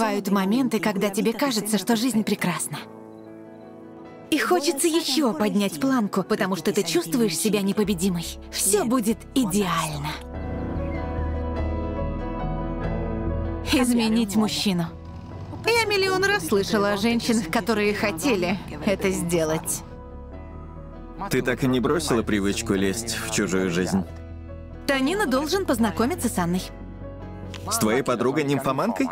Бывают моменты, когда тебе кажется, что жизнь прекрасна. И хочется еще поднять планку, потому что ты чувствуешь себя непобедимой. Все будет идеально. Изменить мужчину. Я миллион раз слышала о женщинах, которые хотели это сделать. Ты так и не бросила привычку лезть в чужую жизнь? Танина должен познакомиться с Анной. С твоей подругой-нимфоманкой?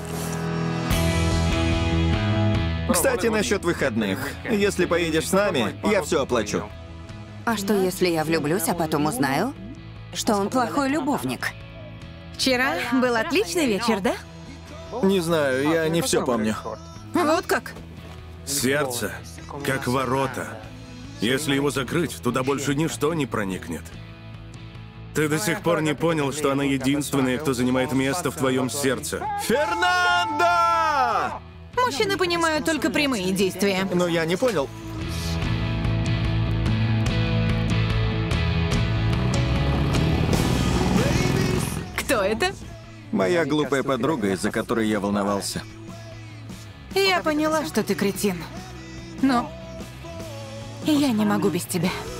Кстати, насчет выходных. Если поедешь с нами, я все оплачу. А что, если я влюблюсь, а потом узнаю, что он плохой любовник? Вчера был отличный вечер, да? Не знаю, я не все помню. Вот как? Сердце, как ворота. Если его закрыть, туда больше ничто не проникнет. Ты до сих пор не понял, что она единственная, кто занимает место в твоем сердце. Фернандо! Мужчины понимают только прямые действия. Но я не понял. Кто это? Моя глупая подруга, из-за которой я волновался. Я поняла, что ты кретин. Но я не могу без тебя.